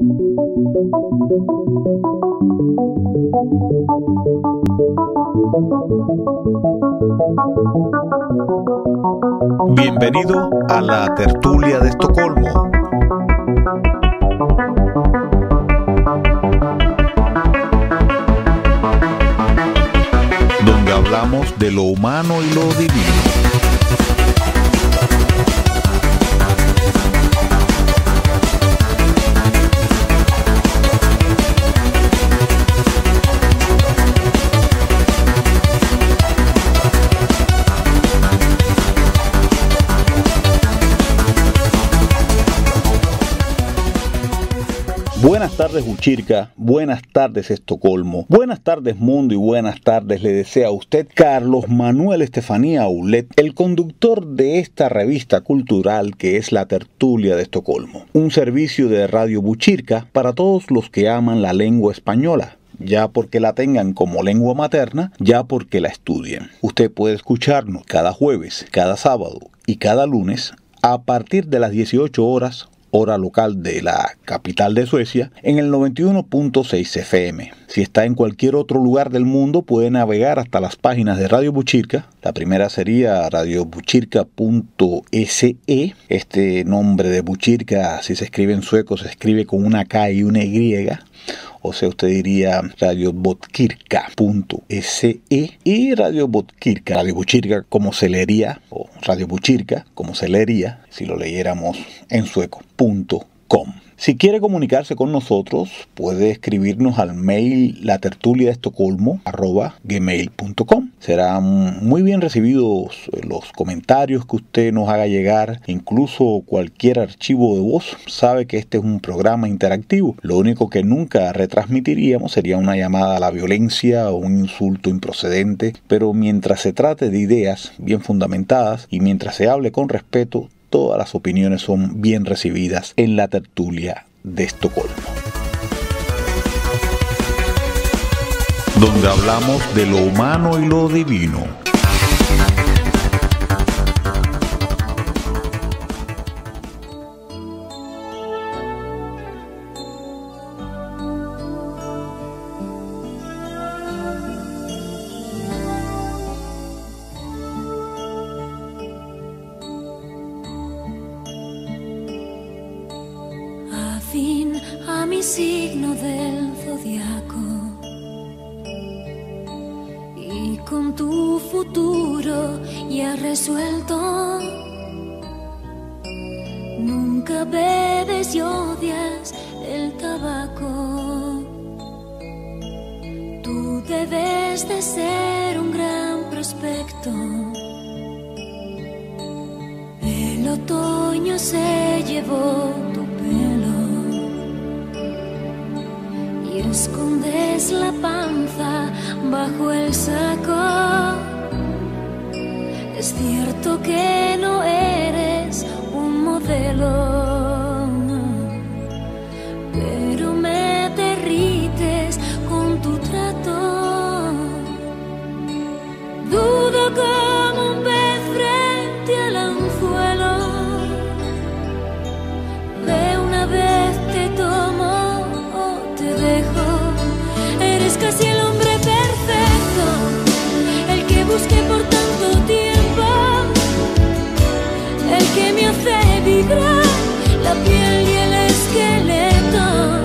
Bienvenido a la tertulia de Estocolmo. Donde hablamos de lo humano y lo divino. Buenas tardes Buchirca, buenas tardes Estocolmo, buenas tardes mundo y buenas tardes le desea a usted Carlos Manuel Estefanía Aulet, el conductor de esta revista cultural que es la Tertulia de Estocolmo. Un servicio de Radio Buchirca para todos los que aman la lengua española. Ya porque la tengan como lengua materna, ya porque la estudien. Usted puede escucharnos cada jueves, cada sábado y cada lunes a partir de las 18 horas, hora local de la capital de Suecia, en el 91.6 FM. Si está en cualquier otro lugar del mundo, puede navegar hasta las páginas de Radio Buchirca. La primera sería radiobuchirca.se. Este nombre de Buchirca, si se escribe en sueco, se escribe con una K y una Y. O sea, usted diría radiobotkirka.se y Radio Buchirca como se leería, o Radio Buchirca como se leería, si lo leyéramos en sueco, .com. Si quiere comunicarse con nosotros, puede escribirnos al mail latertuliadeestocolmo@gmail.com. Serán muy bien recibidos los comentarios que usted nos haga llegar, incluso cualquier archivo de voz. Sabe que este es un programa interactivo. Lo único que nunca retransmitiríamos sería una llamada a la violencia o un insulto improcedente, pero mientras se trate de ideas bien fundamentadas y mientras se hable con respeto, todas las opiniones son bien recibidas en la tertulia de Estocolmo. Donde hablamos de lo humano y lo divino. A mi signo del zodiaco y con tu futuro ya resuelto, nunca bebes y odias el tabaco. Tú debes de ser un gran prospecto. El otoño se llevó tu pelo y escondes la panza bajo el saco. Es cierto que no eres un modelo, pero me derrites con tu trato. Dudo como un pez frente al anzuelo. De una vez te tomo o te dejo. Eres casi el hombre perfecto, el que busqué por tanto tiempo, el que me hace vibrar la piel y el esqueleto.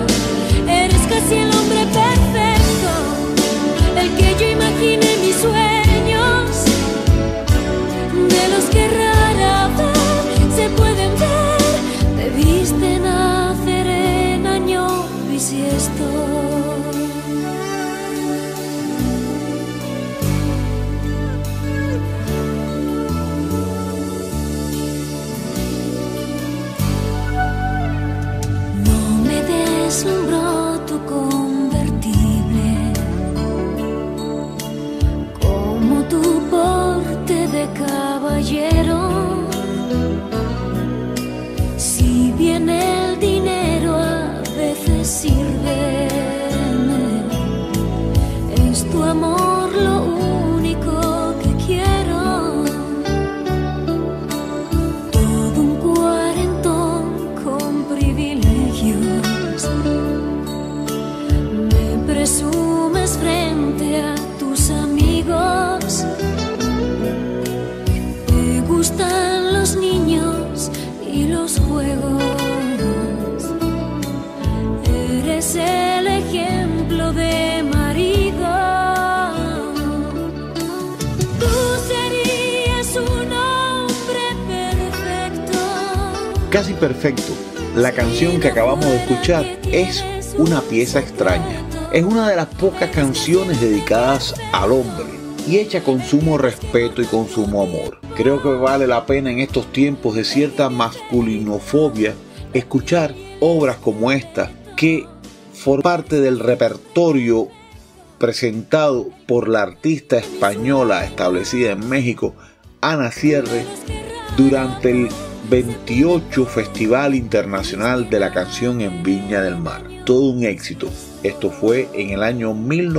Casi Perfecto, la canción que acabamos de escuchar, es una pieza extraña. Es una de las pocas canciones dedicadas al hombre y hecha con sumo respeto y con sumo amor. Creo que vale la pena en estos tiempos de cierta masculinofobia escuchar obras como esta que forman parte del repertorio presentado por la artista española establecida en México, Ana Sierre, durante el 28 Festival Internacional de la Canción en Viña del Mar. Todo un éxito. Esto fue en el año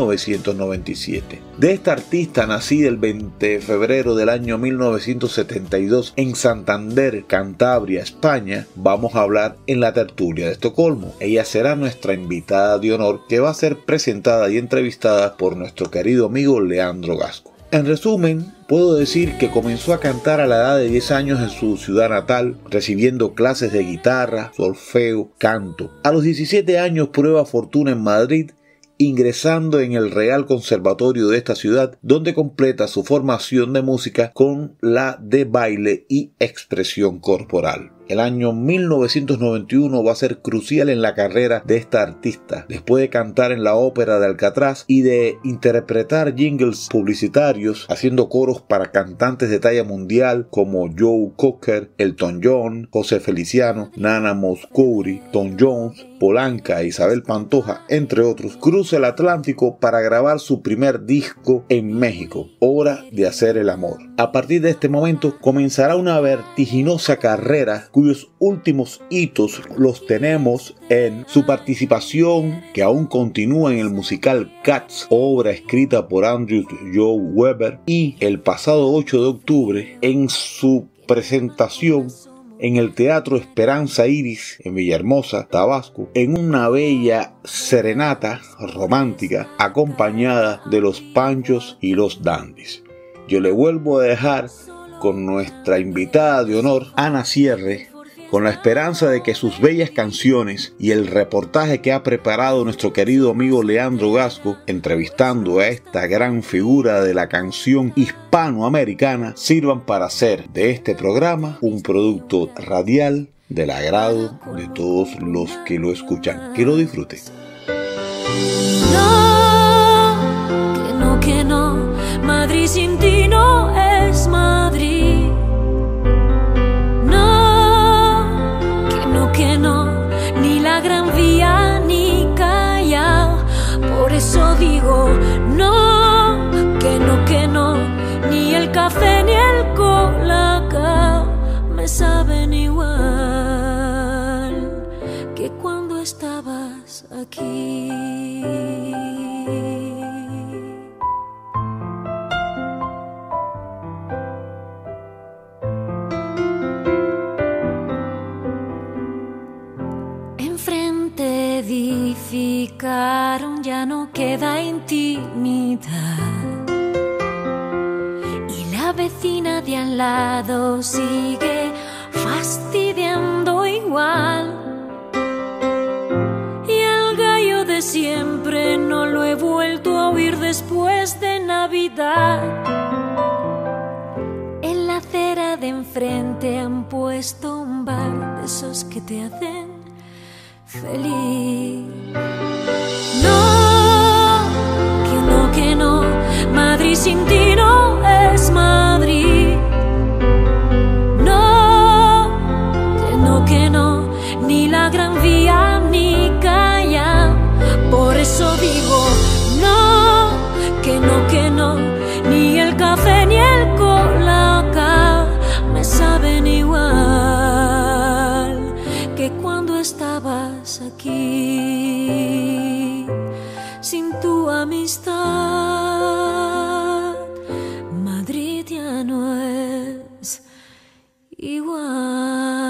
1997. De esta artista, nacida el 20 de febrero del año 1972 en Santander, Cantabria, España, vamos a hablar en la tertulia de Estocolmo. Ella será nuestra invitada de honor, que va a ser presentada y entrevistada por nuestro querido amigo Leandro Gasco. En resumen, puedo decir que comenzó a cantar a la edad de 10 años en su ciudad natal, recibiendo clases de guitarra, solfeo, canto. A los 17 años prueba fortuna en Madrid, ingresando en el Real Conservatorio de esta ciudad, donde completa su formación de música con la de baile y expresión corporal. El año 1991 va a ser crucial en la carrera de esta artista. Después de cantar en la ópera de Alcatraz y de interpretar jingles publicitarios, haciendo coros para cantantes de talla mundial como Joe Cocker, Elton John, José Feliciano, Nana Mouskouri, Tom Jones, Polanca e Isabel Pantoja, entre otros, cruza el Atlántico para grabar su primer disco en México, Hora de Hacer el Amor. A partir de este momento comenzará una vertiginosa carrera cuyos últimos hitos los tenemos en su participación, que aún continúa, en el musical Cats, obra escrita por Andrew Lloyd Webber, y el pasado 8 de octubre en su presentación en el Teatro Esperanza Iris en Villahermosa, Tabasco, en una bella serenata romántica acompañada de los Panchos y los Dandys. Yo le vuelvo a dejar con nuestra invitada de honor, Ana Sierre, con la esperanza de que sus bellas canciones y el reportaje que ha preparado nuestro querido amigo Leandro Gasco, entrevistando a esta gran figura de la canción hispanoamericana, sirvan para hacer de este programa un producto radial del agrado de todos los que lo escuchan. Que lo disfruten. No, que no, Madrid sin ti no es Madrid. Que no, ni la Gran Vía ni Callao. Por eso digo no, que no, ni el café ni el colacao me saben igual que cuando estabas aquí. Edificaron, ya no queda intimidad, y la vecina de al lado sigue fastidiando igual, y el gallo de siempre no lo he vuelto a oír después de Navidad. En la acera de enfrente han puesto un bar de esos que te hacen feliz. Que no, Madrid sin ti no es Madrid. Que no, ni la Gran Vía ni Callao. Por eso digo que no, ni el café ni el colacao me saben igual que cuando estabas aquí. Sin tu amistad, Madrid ya no es igual.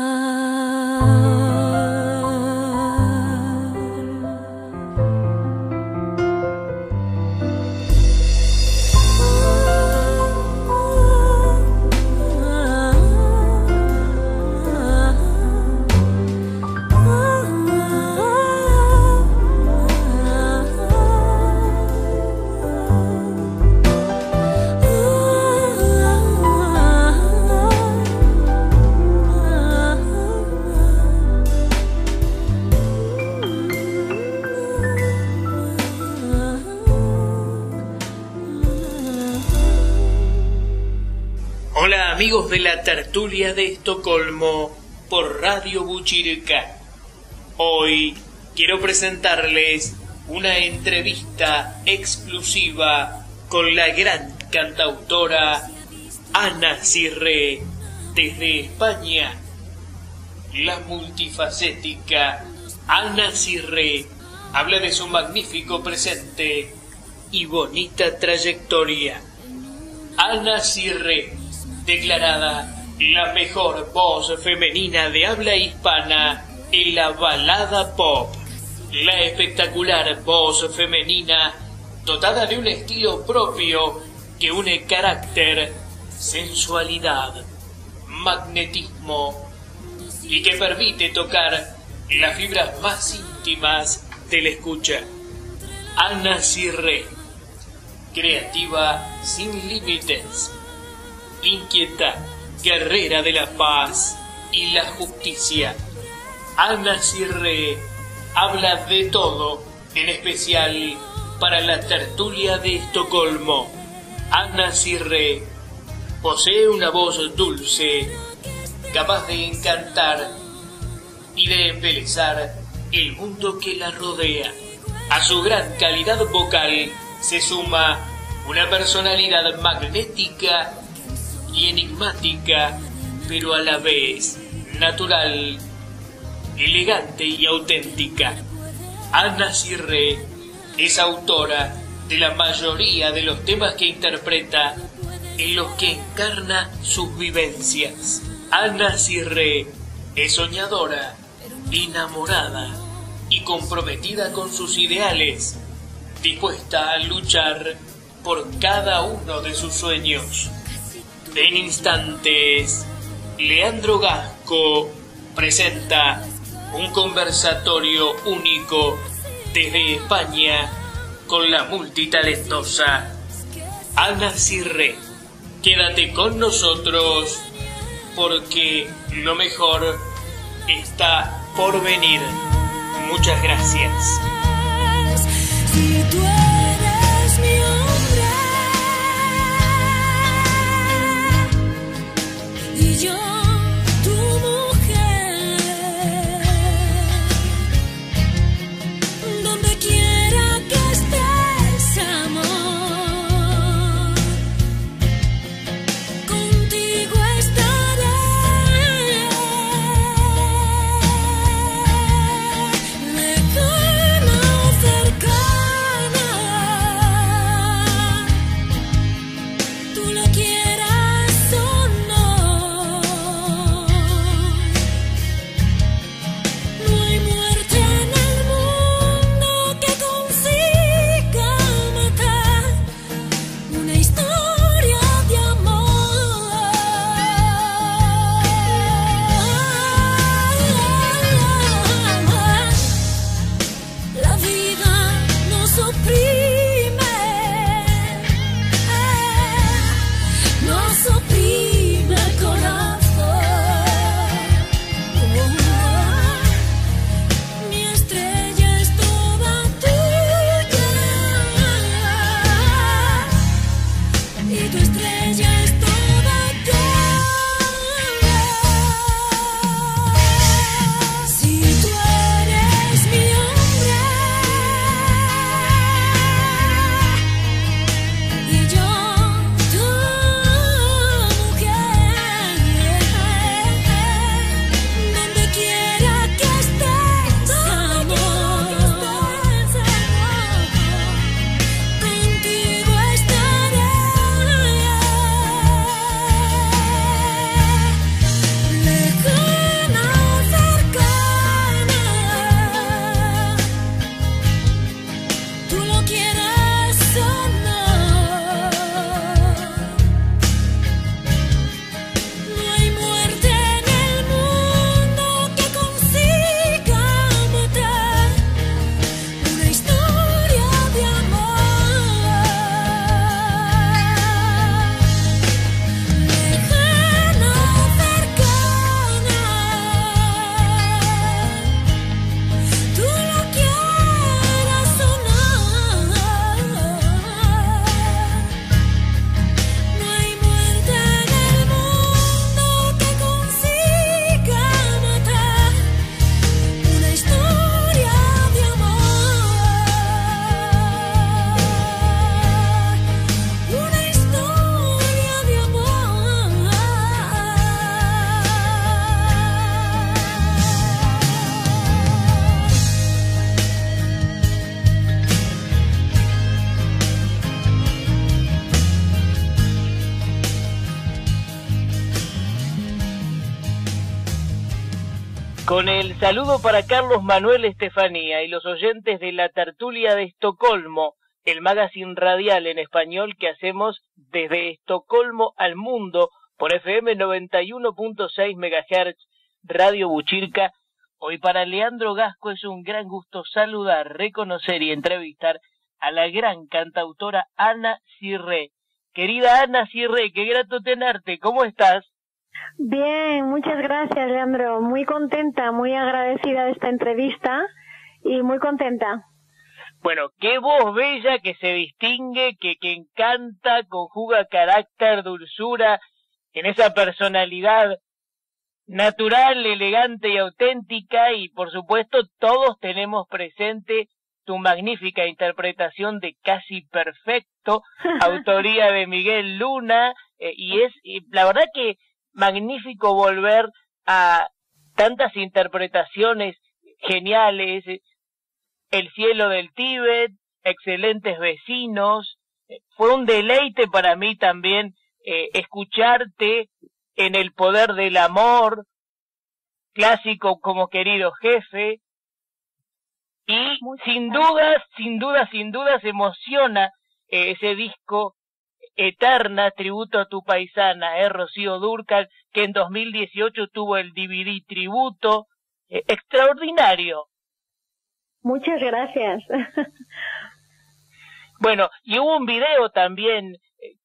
Amigos de la tertulia de Estocolmo por Radio Buchirca, hoy quiero presentarles una entrevista exclusiva con la gran cantautora Ana Cirré desde España. La multifacética Ana Cirré habla de su magnífico presente y bonita trayectoria. Ana Cirré, declarada la mejor voz femenina de habla hispana en la balada pop. La espectacular voz femenina, dotada de un estilo propio que une carácter, sensualidad, magnetismo y que permite tocar las fibras más íntimas de la escucha. Ana Cirré, creativa sin límites, inquieta, guerrera de la paz y la justicia. Ana Cirré habla de todo, en especial para la tertulia de Estocolmo. Ana Cirré posee una voz dulce, capaz de encantar y de embelezar el mundo que la rodea. A su gran calidad vocal se suma una personalidad magnética y enigmática, pero a la vez natural, elegante y auténtica. Ana Cirré es autora de la mayoría de los temas que interpreta, en los que encarna sus vivencias. Ana Cirré es soñadora, enamorada y comprometida con sus ideales, dispuesta a luchar por cada uno de sus sueños. En instantes, Leandro Gasco presenta un conversatorio único desde España con la multitalentosa Ana Cirré. Quédate con nosotros porque lo mejor está por venir. Muchas gracias. Si tú eres mi hombre y yo tu mujer, donde quiera que estés, amor, contigo estaré. Lejana o cercana, Con el saludo para Carlos Manuel Estefanía y los oyentes de la tertulia de Estocolmo, el magazine radial en español que hacemos desde Estocolmo al mundo por FM 91.6 MHz, Radio Buchirca. Hoy para Leandro Gasco es un gran gusto saludar, reconocer y entrevistar a la gran cantautora Ana Cirré. Querida Ana Cirré, qué grato tenerte, ¿cómo estás? Bien, muchas gracias, Leandro. Muy contenta, muy agradecida de esta entrevista y muy contenta. Bueno, qué voz bella que se distingue, que encanta, conjuga carácter, dulzura, en esa personalidad natural, elegante y auténtica, y por supuesto todos tenemos presente tu magnífica interpretación de Casi Perfecto, autoría de Miguel Luna, y la verdad que magnífico volver a tantas interpretaciones geniales, El cielo del Tíbet, Excelentes vecinos. Fue un deleite para mí también escucharte en El poder del amor, clásico como Querido jefe, y sin dudas emociona ese disco Eterna, tributo a tu paisana, Rocío Dúrcal, que en 2018 tuvo el DVD tributo, extraordinario. Muchas gracias. Bueno, y hubo un video también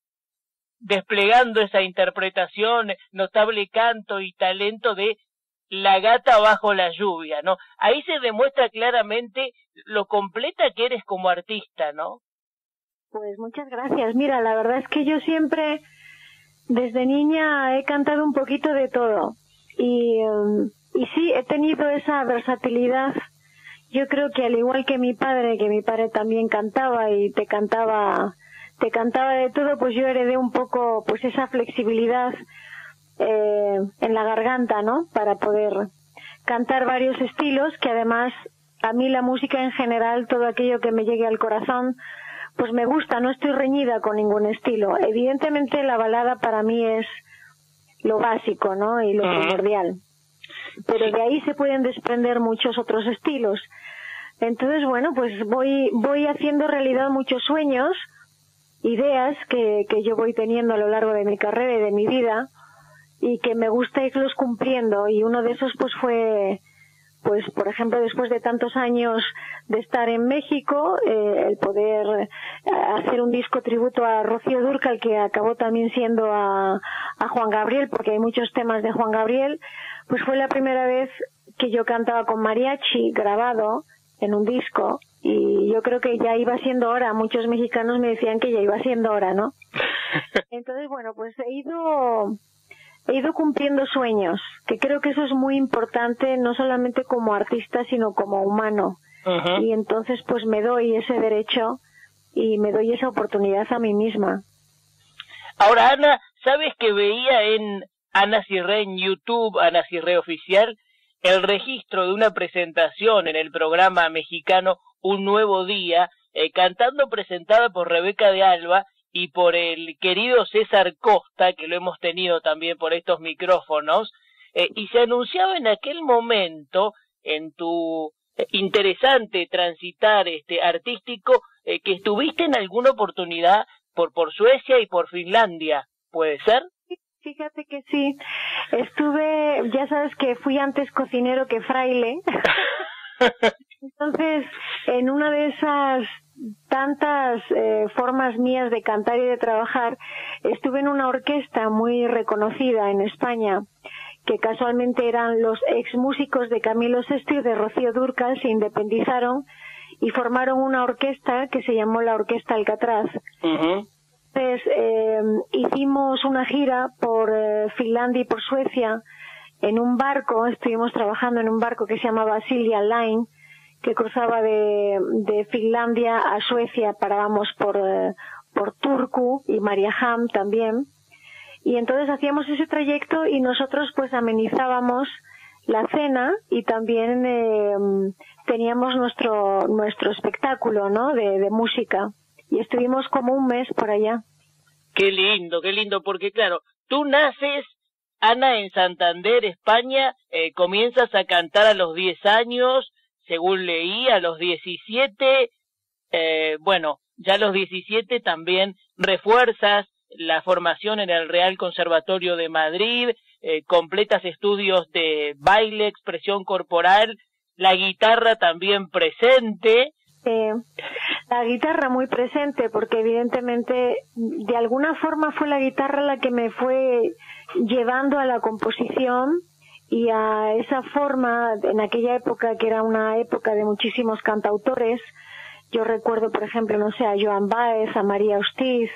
desplegando esa interpretación, notable canto y talento de La gata bajo la lluvia, ¿no? Ahí se demuestra claramente lo completa que eres como artista, ¿no? Pues muchas gracias. Mira, la verdad es que yo siempre, desde niña, he cantado un poquito de todo. Y sí, he tenido esa versatilidad. Yo creo que al igual que mi padre también cantaba y te cantaba de todo, pues yo heredé un poco pues esa flexibilidad en la garganta, ¿no? Para poder cantar varios estilos, que además a mí la música en general, todo aquello que me llegue al corazón, pues me gusta, no estoy reñida con ningún estilo. Evidentemente la balada para mí es lo básico, ¿no? Y lo primordial. Pero de ahí se pueden desprender muchos otros estilos. Entonces, bueno, pues voy haciendo realidad muchos sueños, ideas que yo voy teniendo a lo largo de mi carrera y de mi vida, y que me gusta irlos cumpliendo. Y uno de esos pues fue, pues por ejemplo, después de tantos años de estar en México, el poder hacer un disco tributo a Rocío Dúrcal, que acabó también siendo a Juan Gabriel, porque hay muchos temas de Juan Gabriel. Pues fue la primera vez que yo cantaba con mariachi grabado en un disco, y yo creo que ya iba siendo hora. Muchos mexicanos me decían que ya iba siendo hora, ¿no? Entonces, bueno, pues he ido cumpliendo sueños, que creo que eso es muy importante, no solamente como artista, sino como humano. Y entonces pues me doy ese derecho y me doy esa oportunidad a mí misma. Ahora, Ana, ¿sabes que veía en Ana Cirré en YouTube, Ana Cirré Oficial, el registro de una presentación en el programa mexicano Un Nuevo Día, cantando presentada por Rebeca de Alba y por el querido César Costa, que lo hemos tenido también por estos micrófonos, y se anunciaba en aquel momento, en tu interesante transitar artístico, que estuviste en alguna oportunidad por Suecia y por Finlandia, ¿puede ser? Fíjate que sí, estuve, ya sabes que fui antes cocinero que fraile, entonces en una de esas tantas formas mías de cantar y de trabajar, estuve en una orquesta muy reconocida en España, que casualmente eran los ex músicos de Camilo Sesto y de Rocío Dúrcal, se independizaron y formaron una orquesta que se llamó la Orquesta Alcatraz. Entonces hicimos una gira por Finlandia y por Suecia en un barco, estuvimos trabajando en un barco que se llamaba Silja Line, que cruzaba de Finlandia a Suecia. Parábamos por Turku y Mariehamn también, y entonces hacíamos ese trayecto y nosotros pues amenizábamos la cena y también teníamos nuestro espectáculo, ¿no? de música, y estuvimos como un mes por allá. Qué lindo, porque claro, tú naces Ana, en Santander, España, comienzas a cantar a los 10 años, según leí, a los 17, bueno, ya a los 17 también refuerzas la formación en el Real Conservatorio de Madrid, completas estudios de baile, expresión corporal, la guitarra también presente. La guitarra muy presente, porque evidentemente de alguna forma fue la guitarra la que me fue llevando a la composición y a esa forma en aquella época, que era una época de muchísimos cantautores. Yo recuerdo, por ejemplo, no sé, a Joan Baez, a María Hostiz,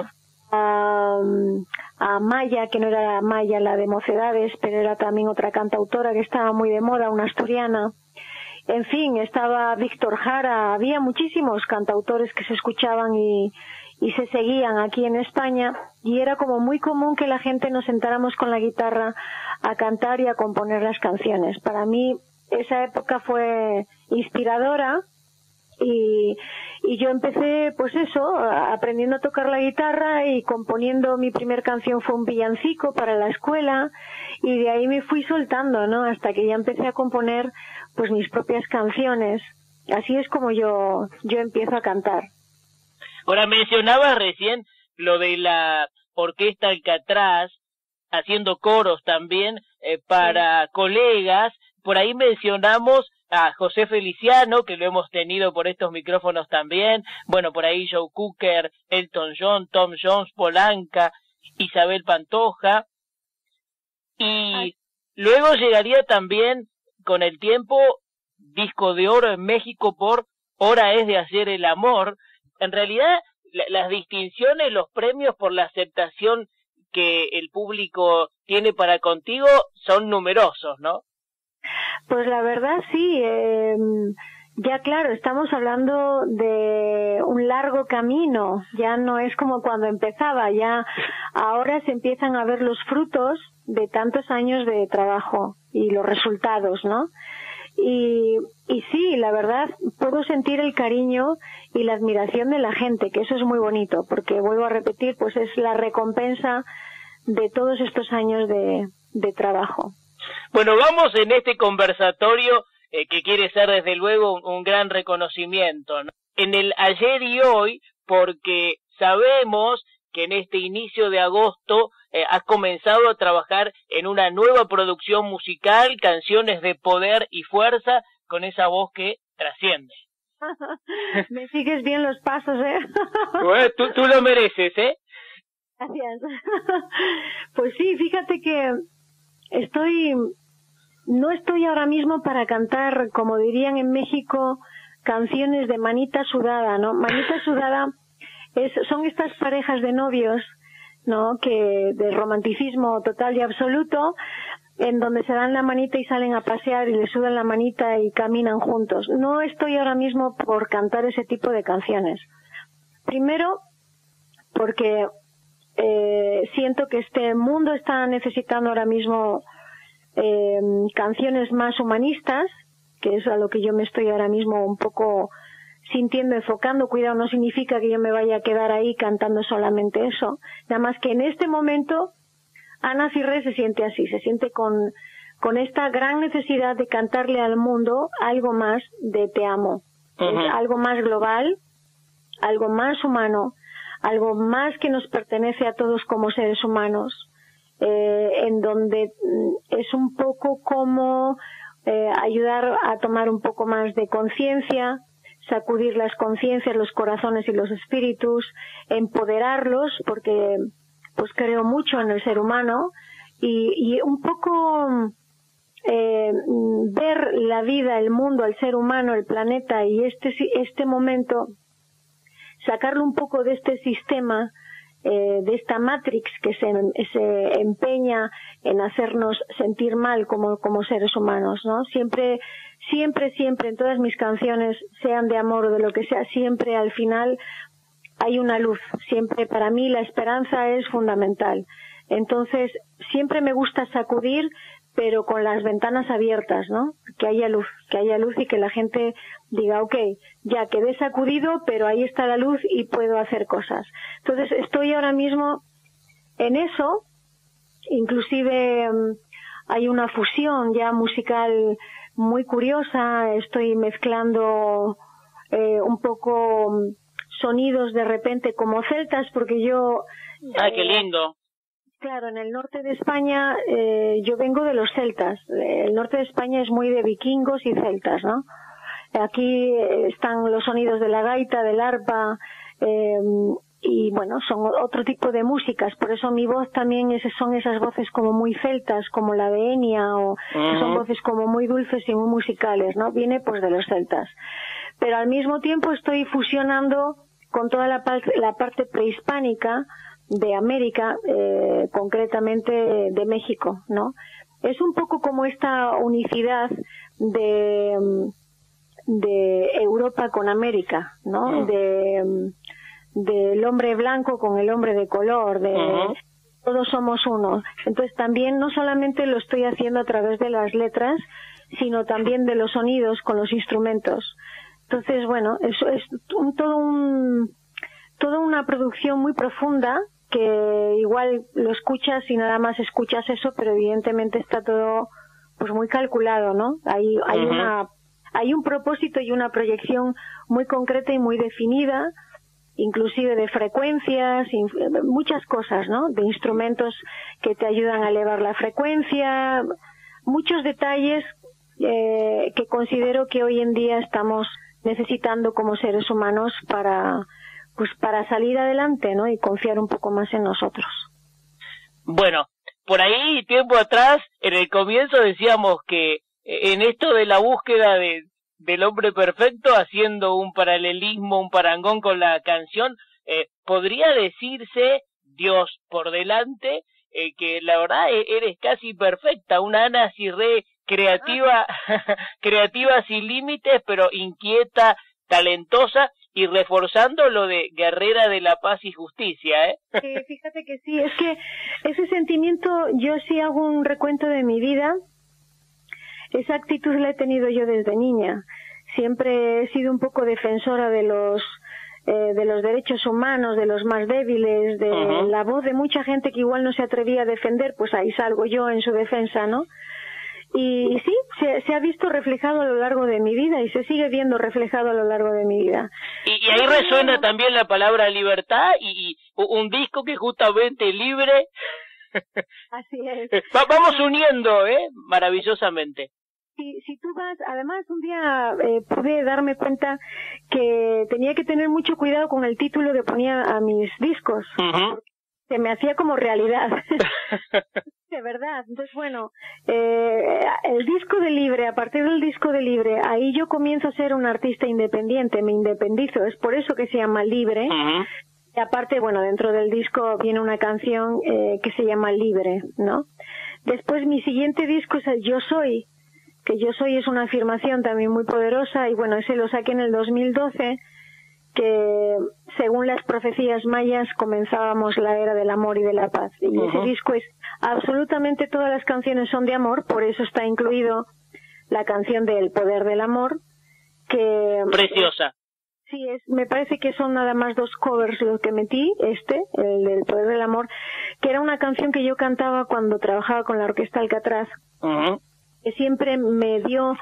a Maya, que no era Maya la de Mocedades, pero era también otra cantautora que estaba muy de moda, una asturiana. En fin, estaba Víctor Jara, había muchísimos cantautores que se escuchaban y se seguían aquí en España, y era como muy común que la gente nos sentáramos con la guitarra a cantar y a componer las canciones. Para mí esa época fue inspiradora y yo empecé, pues eso, aprendiendo a tocar la guitarra y componiendo. Mi primer canción fue un villancico para la escuela y de ahí me fui soltando, ¿no? Hasta que ya empecé a componer pues mis propias canciones. Así es como yo empiezo a cantar. Ahora, mencionabas recién lo de la Orquesta Alcatraz, haciendo coros también para colegas. Por ahí mencionamos a José Feliciano, que lo hemos tenido por estos micrófonos también. Bueno, por ahí Joe Cooker, Elton John, Tom Jones, Polanca, Isabel Pantoja. Y luego llegaría también, con el tiempo, disco de oro en México por Hora es de hacer el amor. En realidad, las distinciones, los premios por la aceptación que el público tiene para contigo son numerosos, ¿no? Pues la verdad sí, ya claro, estamos hablando de un largo camino, ya no es como cuando empezaba, ya ahora se empiezan a ver los frutos de tantos años de trabajo y los resultados, ¿no? Y sí, la verdad, puedo sentir el cariño y la admiración de la gente, que eso es muy bonito, porque vuelvo a repetir, pues es la recompensa de todos estos años de trabajo. Bueno, vamos en este conversatorio que quiere ser desde luego un gran reconocimiento, ¿no? En el ayer y hoy, porque sabemos que en este inicio de agosto has comenzado a trabajar en una nueva producción musical, Canciones de Poder y Fuerza, con esa voz que trasciende. Me sigues bien los pasos, ¿eh? Bueno, tú lo mereces, ¿eh? Gracias. Pues sí, fíjate que no estoy ahora mismo para cantar, como dirían en México, canciones de manita sudada, ¿no? Manita sudada son estas parejas de novios, ¿no? Que de romanticismo total y absoluto, en donde se dan la manita y salen a pasear y le sudan la manita y caminan juntos. No estoy ahora mismo por cantar ese tipo de canciones. Primero, porque siento que este mundo está necesitando ahora mismo canciones más humanistas, que es a lo que yo me estoy ahora mismo un poco sintiendo, enfocando. Cuidado, no significa que yo me vaya a quedar ahí cantando solamente eso, nada más que en este momento Ana Cirré se siente así, se siente con esta gran necesidad de cantarle al mundo algo más de te amo. Es algo más global, algo más humano, algo más que nos pertenece a todos como seres humanos, en donde es un poco como ayudar a tomar un poco más de conciencia, sacudir las conciencias, los corazones y los espíritus, empoderarlos, porque pues creo mucho en el ser humano, y un poco ver la vida, el mundo, el ser humano, el planeta y este momento, sacarlo un poco de este sistema, de esta Matrix que se empeña en hacernos sentir mal como seres humanos, ¿no? Siempre en todas mis canciones, sean de amor o de lo que sea, siempre al final hay una luz. Siempre para mí la esperanza es fundamental. Entonces siempre me gusta sacudir, pero con las ventanas abiertas, ¿no? Que haya luz y que la gente diga, okay, ya quedé sacudido, pero ahí está la luz y puedo hacer cosas. Entonces estoy ahora mismo en eso, inclusive hay una fusión ya musical muy curiosa. Estoy mezclando un poco sonidos de repente como celtas, porque yo... ¡Ay, qué lindo! Claro, en el norte de España, yo vengo de los celtas. El norte de España es muy de vikingos y celtas, ¿no? Aquí están los sonidos de la gaita, del arpa, y bueno, son otro tipo de músicas. Por eso mi voz también son esas voces como muy celtas, como la de Enya, o que son voces como muy dulces y muy musicales, ¿no? Viene pues de los celtas. Pero al mismo tiempo estoy fusionando con toda la parte prehispánica de América, concretamente de México, ¿no? Es un poco como esta unicidad de Europa con América, ¿no? Del hombre blanco con el hombre de color, todos somos uno. Entonces también no solamente lo estoy haciendo a través de las letras, sino también de los sonidos con los instrumentos. Entonces, bueno, eso es toda una producción muy profunda, que igual lo escuchas y nada más escuchas eso, pero evidentemente está todo pues muy calculado, ¿no? Hay un propósito y una proyección muy concreta y muy definida, inclusive de frecuencias, muchas cosas, ¿no? De instrumentos que te ayudan a elevar la frecuencia, muchos detalles que considero que hoy en día estamos necesitando como seres humanos para salir adelante, ¿no? Y confiar un poco más en nosotros. Bueno, por ahí tiempo atrás, en el comienzo decíamos que en esto de la búsqueda del hombre perfecto, haciendo un paralelismo, un parangón con la canción, podría decirse, Dios por delante, que la verdad eres casi perfecta, una Ana Cirré creativa, creativa sin límites, pero inquieta, talentosa, y reforzando lo de guerrera de la paz y justicia, ¿eh? Fíjate que sí, es que ese sentimiento, yo sí hago un recuento de mi vida, esa actitud la he tenido yo desde niña. Siempre he sido un poco defensora de los derechos humanos, de los más débiles, de la voz de mucha gente que igual no se atrevía a defender, pues ahí salgo yo en su defensa, ¿no? Y sí, se ha visto reflejado a lo largo de mi vida y se sigue viendo reflejado a lo largo de mi vida. Y ahí resuena también la palabra libertad y un disco que justamente libre. Así es. Vamos uniendo, maravillosamente. Si tú vas, además un día pude darme cuenta que tenía que tener mucho cuidado con el título que ponía a mis discos. Se me hacía como realidad. De verdad. Entonces, bueno, el disco de Libre, a partir del disco de Libre, ahí yo comienzo a ser un artista independiente, me independizo, es por eso que se llama Libre. Y aparte, bueno, dentro del disco viene una canción que se llama Libre, ¿no? Después mi siguiente disco es el Yo Soy, que Yo Soy es una afirmación también muy poderosa, y bueno, ese lo saqué en el 2012, que según las profecías mayas comenzábamos la era del amor y de la paz. Y ese disco es absolutamente, todas las canciones son de amor, por eso está incluido la canción de El Poder del Amor, que... Preciosa. Sí, me parece que son nada más 2 covers los que metí, el del Poder del Amor, que era una canción que yo cantaba cuando trabajaba con la Orquesta Alcatraz, que siempre me dio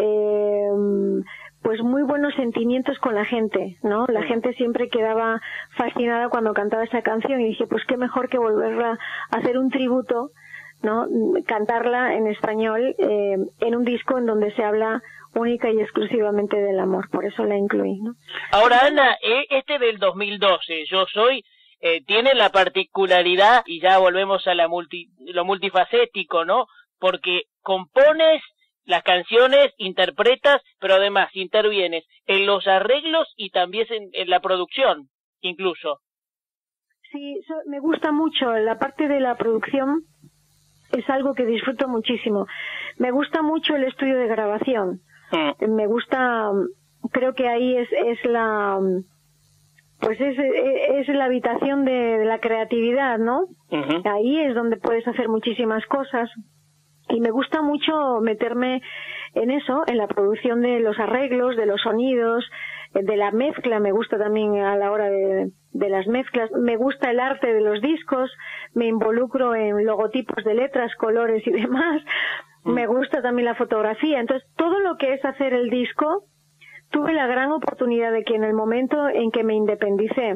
pues muy buenos sentimientos con la gente, ¿no? La gente siempre quedaba fascinada cuando cantaba esa canción, y dije, pues qué mejor que volverla a hacer un tributo, ¿no? Cantarla en español en un disco en donde se habla única y exclusivamente del amor, por eso la incluí, ¿no? Ahora, Ana, este del 2012, Yo Soy, tiene la particularidad, y ya volvemos a lo multifacético, ¿no? Porque compones las canciones, interpretas, pero además intervienes en los arreglos y también en la producción, incluso. Sí, me gusta mucho. La parte de la producción es algo que disfruto muchísimo. Me gusta mucho el estudio de grabación. Me gusta, creo que ahí es la... Pues es la habitación de la creatividad, ¿no? Ahí es donde puedes hacer muchísimas cosas. Y me gusta mucho meterme en eso, en la producción de los arreglos, de los sonidos, de la mezcla, me gusta también a la hora de las mezclas, me gusta el arte de los discos, me involucro en logotipos de letras, colores y demás, me gusta también la fotografía. Entonces, todo lo que es hacer el disco, tuve la gran oportunidad de que en el momento en que me independicé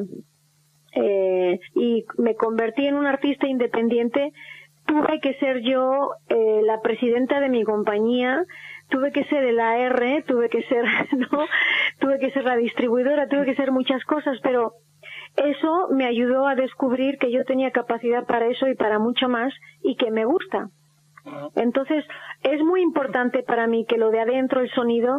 y me convertí en un artista independiente, tuve que ser yo la presidenta de mi compañía, tuve que ser el AR, tuve que ser la distribuidora, tuve que ser muchas cosas, pero eso me ayudó a descubrir que yo tenía capacidad para eso y para mucho más, y que me gusta. Entonces, es muy importante para mí que lo de adentro, el sonido,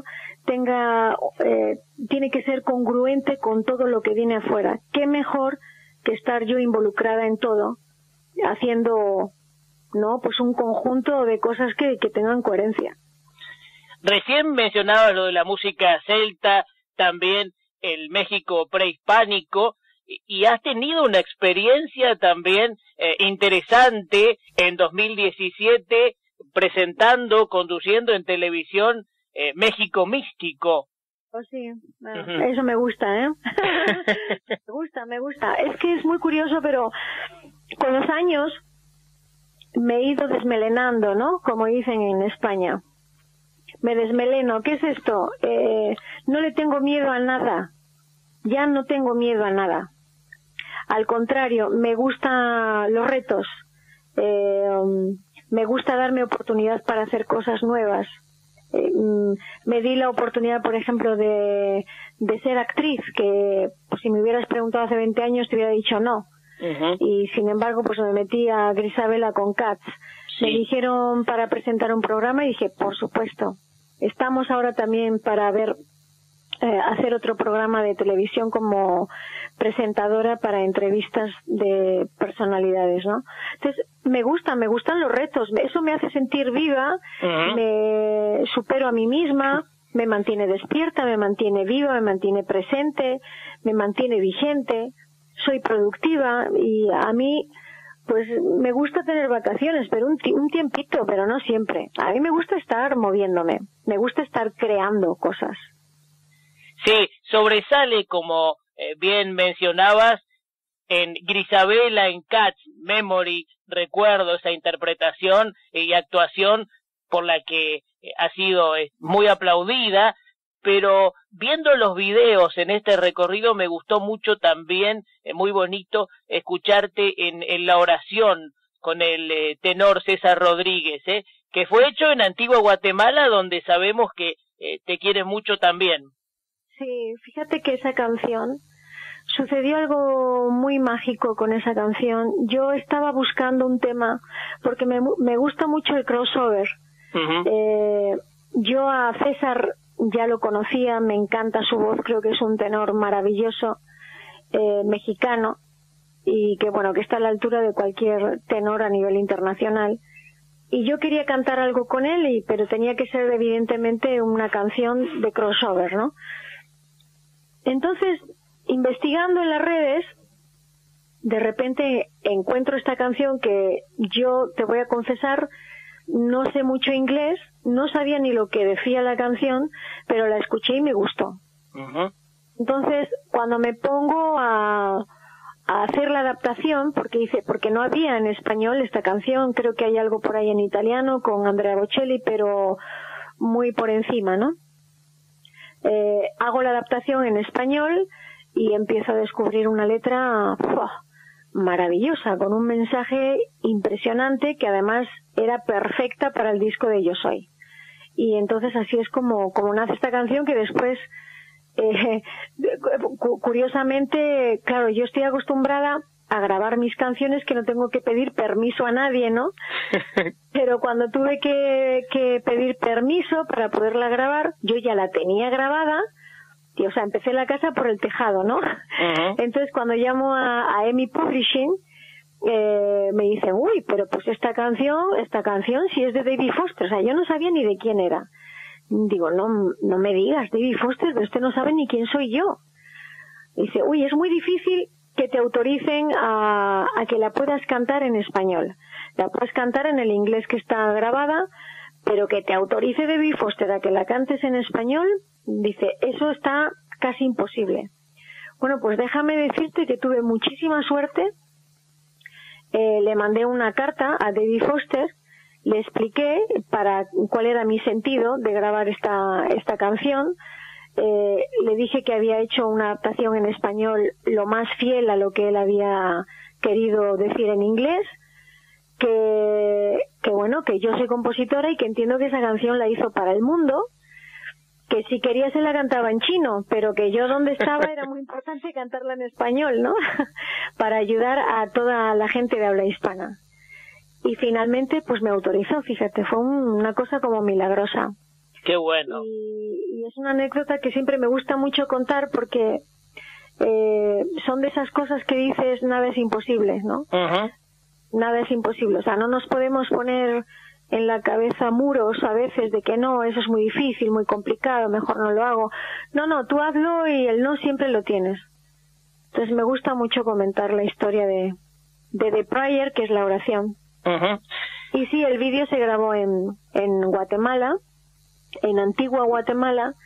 tiene que ser congruente con todo lo que viene afuera. Qué mejor que estar yo involucrada en todo, haciendo, ¿no?, pues un conjunto de cosas que tengan coherencia. Recién mencionaba lo de la música celta, también el México prehispánico, y has tenido una experiencia también interesante en 2017 presentando, conduciendo en televisión México Místico. Oh, sí, bueno, eso me gusta, ¿eh? me gusta. Es que es muy curioso, pero con los años me he ido desmelenando, ¿no? Como dicen en España. Me desmeleno. ¿Qué es esto? No le tengo miedo a nada. Ya no tengo miedo a nada. Al contrario, me gustan los retos. Me gusta darme oportunidad para hacer cosas nuevas. Me di la oportunidad, por ejemplo, de ser actriz, que pues, si me hubieras preguntado hace 20 años te hubiera dicho no. Y sin embargo, pues me metí a Grisabela con Cats. Sí. Me dijeron para presentar un programa y dije, por supuesto. Estamos ahora también para hacer otro programa de televisión como presentadora para entrevistas de personalidades, ¿no? Entonces, me gustan los retos, eso me hace sentir viva, me supero a mí misma, me mantiene despierta, me mantiene viva, me mantiene presente, me mantiene vigente, soy productiva, y a mí pues me gusta tener vacaciones, pero un tiempito, pero no siempre. A mí me gusta estar moviéndome, me gusta estar creando cosas. Sí, sobresale, como bien mencionabas, en Grisabela, en Cats, Memory, recuerdo esa interpretación y actuación por la que ha sido muy aplaudida, pero viendo los videos en este recorrido me gustó mucho también, muy bonito, escucharte en la oración con el tenor César Rodríguez, que fue hecho en Antigua Guatemala, donde sabemos que te quiere mucho también. Sí, fíjate que esa canción, sucedió algo muy mágico con esa canción. Yo estaba buscando un tema, porque me gusta mucho el crossover. Yo a César ya lo conocía, me encanta su voz, creo que es un tenor maravilloso, mexicano, y que bueno, que está a la altura de cualquier tenor a nivel internacional. Y yo quería cantar algo con él, pero tenía que ser evidentemente una canción de crossover, ¿no? Entonces, investigando en las redes, de repente encuentro esta canción que yo, te voy a confesar, no sé mucho inglés, no sabía ni lo que decía la canción, pero la escuché y me gustó. Entonces, cuando me pongo a hacer la adaptación, porque no había en español esta canción, creo que hay algo por ahí en italiano con Andrea Bocelli, pero muy por encima, ¿no? Hago la adaptación en español y empiezo a descubrir una letra maravillosa, con un mensaje impresionante que además era perfecta para el disco de Yo Soy. Y entonces así es como nace esta canción, que después curiosamente, claro, yo estoy acostumbrada a grabar mis canciones que no tengo que pedir permiso a nadie, ¿no? Pero cuando tuve que pedir permiso para poderla grabar, yo ya la tenía grabada, y, o sea, empecé la casa por el tejado, ¿no? Entonces cuando llamo a EMI Publishing, me dicen, uy, pero pues esta canción sí es de David Foster, o sea, yo no sabía ni de quién era. Digo, no me digas, David Foster, pero usted no sabe ni quién soy yo. Dice, uy, es muy difícil que te autoricen a que la puedas cantar en español. La puedes cantar en el inglés que está grabada, pero que te autorice David Foster a que la cantes en español, dice, eso está casi imposible. Bueno, pues déjame decirte que tuve muchísima suerte. Le mandé una carta a David Foster, le expliqué cuál era mi sentido de grabar esta canción. Le dije que había hecho una adaptación en español lo más fiel a lo que él había querido decir en inglés, que bueno, que yo soy compositora y que entiendo que esa canción la hizo para el mundo, que si quería se la cantaba en chino, pero que yo donde estaba era muy importante cantarla en español, ¿no? Para ayudar a toda la gente de habla hispana. Y finalmente pues me autorizó, fíjate, fue una cosa como milagrosa. Qué bueno. Y es una anécdota que siempre me gusta mucho contar porque son de esas cosas que dices nada es imposible, ¿no? Uh-huh. Nada es imposible, o sea, no nos podemos poner en la cabeza muros a veces de que no, eso es muy difícil, muy complicado, mejor no lo hago. No, tú hazlo y el no siempre lo tienes. Entonces me gusta mucho comentar la historia de The Prayer, que es la oración. Uh-huh. Y sí, el vídeo se grabó en Guatemala, en Antigua Guatemala,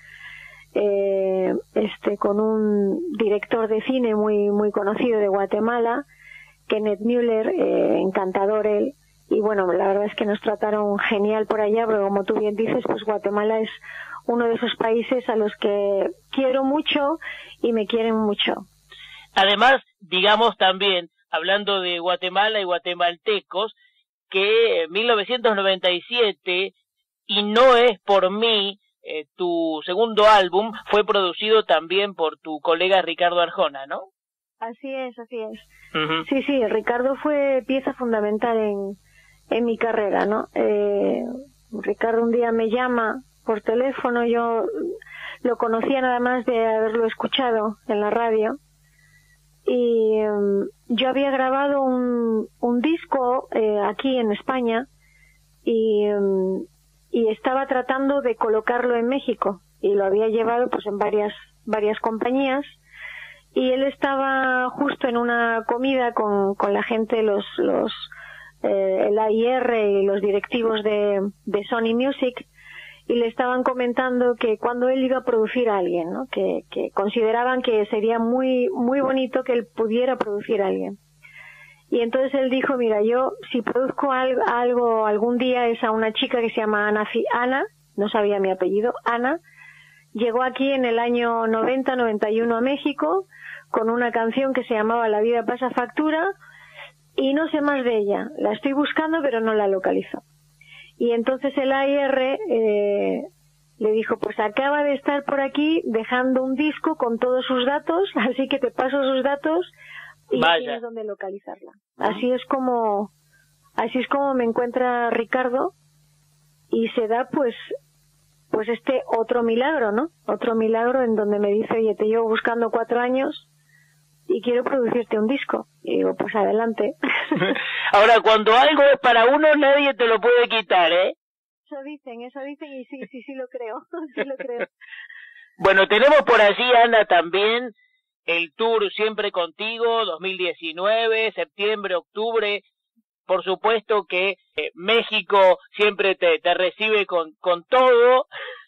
con un director de cine muy conocido de Guatemala, Kenneth Mueller, encantador él. Y bueno, la verdad es que nos trataron genial por allá, pero como tú bien dices, pues Guatemala es uno de esos países a los que quiero mucho y me quieren mucho. Además, digamos también, hablando de Guatemala y guatemaltecos, que en 1997, y no es por mí, tu segundo álbum fue producido también por tu colega Ricardo Arjona, ¿no? Así es. Uh-huh. Sí, Ricardo fue pieza fundamental en mi carrera, ¿no? Ricardo un día me llama por teléfono, yo lo conocía nada más de haberlo escuchado en la radio, y yo había grabado un disco aquí en España y estaba tratando de colocarlo en México, y lo había llevado pues en varias compañías, y él estaba justo en una comida con la gente, el AIR y los directivos de Sony Music, y le estaban comentando que cuando él iba a producir a alguien, ¿no? Que consideraban que sería muy bonito que él pudiera producir a alguien. Y entonces él dijo, mira, yo si produzco algo algún día es a una chica que se llama Ana, no sabía mi apellido, Ana, llegó aquí en el año 90-91 a México con una canción que se llamaba La vida pasa factura, y no sé más de ella. La estoy buscando pero no la localizo. Y entonces el AIR le dijo, pues acaba de estar por aquí dejando un disco con todos sus datos, así que te paso sus datos y tienes donde localizarla. Así es como me encuentra Ricardo, y se da pues este otro milagro, ¿no? Otro milagro en donde me dice, oye, te llevo buscando 4 años y quiero producirte un disco. Y digo, pues adelante. Ahora, cuando algo es para uno, nadie te lo puede quitar, ¿eh? Eso dicen, y sí lo creo, sí lo creo. Bueno, tenemos por allí, Ana, también el tour Siempre Contigo, 2019, septiembre, octubre. Por supuesto que México siempre te recibe con todo.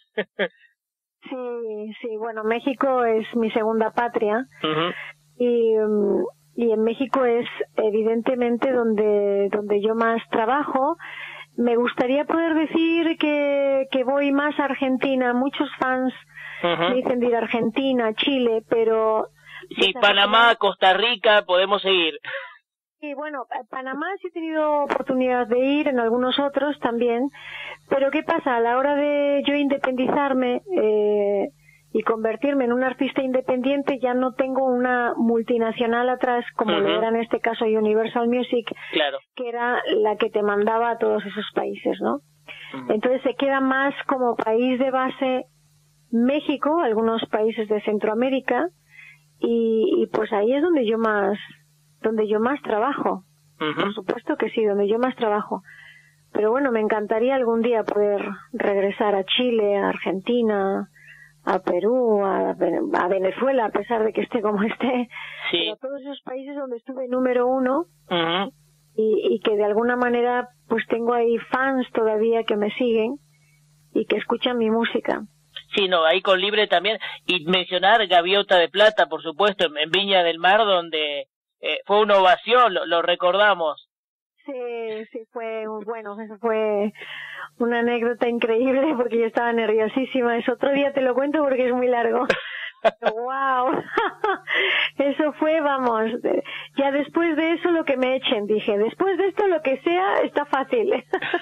Sí, bueno, México es mi segunda patria. Uh-huh. Y en México es evidentemente donde yo más trabajo. Me gustaría poder decir que voy más a Argentina. Muchos fans me dicen de ir a Argentina, Chile, pero... Sí, Panamá, Costa Rica, podemos seguir. Sí, bueno, Panamá sí he tenido oportunidad de ir, en algunos otros también. Pero ¿qué pasa? A la hora de yo independizarme y convertirme en un artista independiente, ya no tengo una multinacional atrás, como lo era en este caso Universal Music, claro, que era la que te mandaba a todos esos países, ¿no? Entonces se queda más como país de base México, algunos países de Centroamérica, y pues ahí es donde yo más trabajo. Por supuesto que sí, donde yo más trabajo. Pero bueno, me encantaría algún día poder regresar a Chile, a Argentina, a Perú, a Venezuela, a pesar de que esté como esté. Sí. Pero todos esos países donde estuve número 1 y que de alguna manera pues tengo ahí fans todavía que me siguen y que escuchan mi música. Sí, no, ahí con Libre también. Y mencionar Gaviota de Plata, por supuesto, en Viña del Mar, donde fue una ovación, lo recordamos. Sí, sí, fue bueno, eso fue una anécdota increíble porque yo estaba nerviosísima. Es otro día te lo cuento porque es muy largo. ¡Wow! Eso fue, vamos, ya después de eso lo que me echen, dije, después de esto lo que sea está fácil.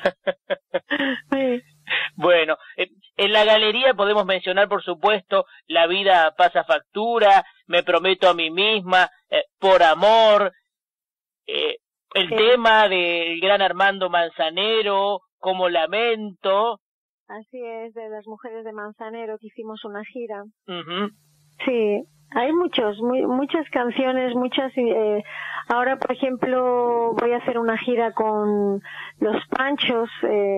Sí. Bueno, en la galería podemos mencionar, por supuesto, La vida pasa factura, Me prometo a mí misma, Por amor, el tema del gran Armando Manzanero, Como lamento. Así es, de las mujeres de Manzanero, que hicimos una gira. Uh-huh. Sí, hay muchas canciones, ahora, por ejemplo, voy a hacer una gira con Los Panchos,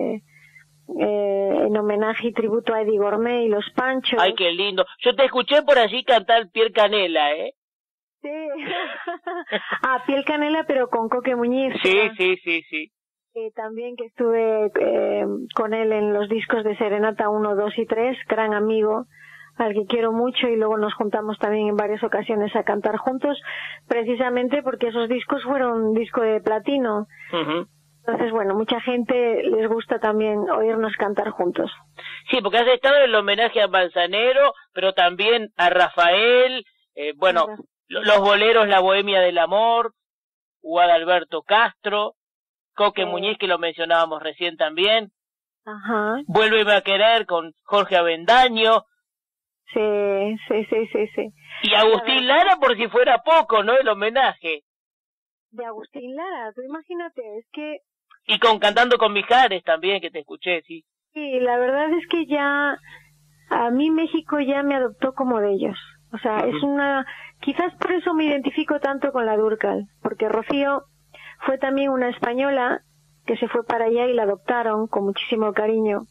en homenaje y tributo a Eddie Gourmet y Los Panchos. Ay, qué lindo. Yo te escuché por allí cantar Piel Canela, ¿eh? Sí. Piel Canela, pero con Coque Muñiz. Sí. También que estuve con él en los discos de Serenata 1, 2 y 3, gran amigo, al que quiero mucho, y luego nos juntamos también en varias ocasiones a cantar juntos, precisamente porque esos discos fueron disco de platino. Uh-huh. Entonces, bueno, mucha gente les gusta también oírnos cantar juntos. Sí, porque has estado en el homenaje a Manzanero, pero también a Rafael, los boleros La Bohemia del Amor, Guadalberto Castro, Coque Muñiz, que lo mencionábamos recién también. Ajá. Vuélveme a querer con Jorge Avendaño. Sí. Y Agustín Lara, por si fuera poco, ¿no? El homenaje. De Agustín Lara, tú imagínate, es que... Y Cantando con Mijares también, que te escuché, sí. Sí, la verdad es que ya... A mí México ya me adoptó como de ellos. O sea, es una... Quizás por eso me identifico tanto con la Dúrcal, porque Rocío fue también una española que se fue para allá y la adoptaron con muchísimo cariño.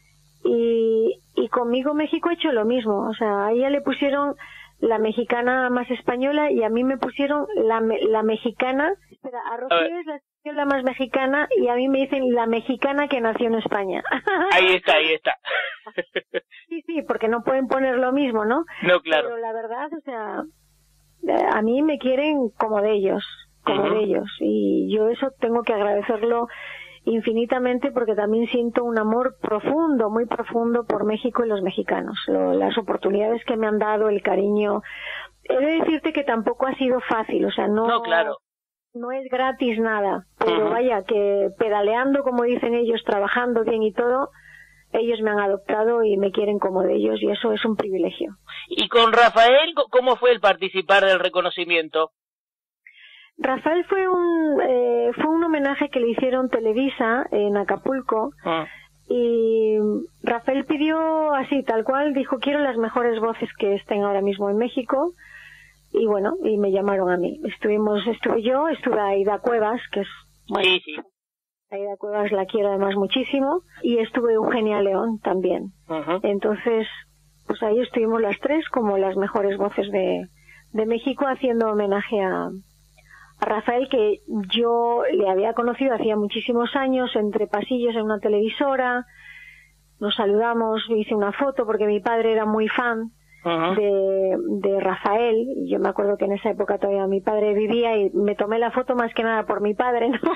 Y conmigo México ha hecho lo mismo. O sea, a ella le pusieron la mexicana más española y a mí me pusieron la mexicana. Espera, a Rocío es la española más mexicana y a mí me dicen la mexicana que nació en España. Ahí está. Sí, porque no pueden poner lo mismo, ¿no? No, claro. Pero la verdad, o sea, a mí me quieren como de ellos. Y yo eso tengo que agradecerlo infinitamente porque también siento un amor profundo, muy profundo por México y los mexicanos, las oportunidades que me han dado, el cariño. He de decirte que tampoco ha sido fácil, o sea, no claro. No es gratis nada, pero vaya, que pedaleando, como dicen ellos, trabajando bien y todo, ellos me han adoptado y me quieren como de ellos y eso es un privilegio. ¿Y con Rafael, cómo fue el participar del reconocimiento? Rafael fue un homenaje que le hicieron Televisa en Acapulco y Rafael pidió así, tal cual, dijo quiero las mejores voces que estén ahora mismo en México y bueno, y me llamaron a mí. Estuve Aida Cuevas, que es... Bueno, sí. Aida Cuevas la quiero además muchísimo y estuve Eugenia León también. Entonces, pues ahí estuvimos las tres como las mejores voces de México haciendo homenaje a Rafael, que yo le había conocido hacía muchísimos años entre pasillos en una televisora. Nos saludamos, hice una foto porque mi padre era muy fan de Rafael y yo me acuerdo que en esa época todavía mi padre vivía y me tomé la foto más que nada por mi padre, ¿no?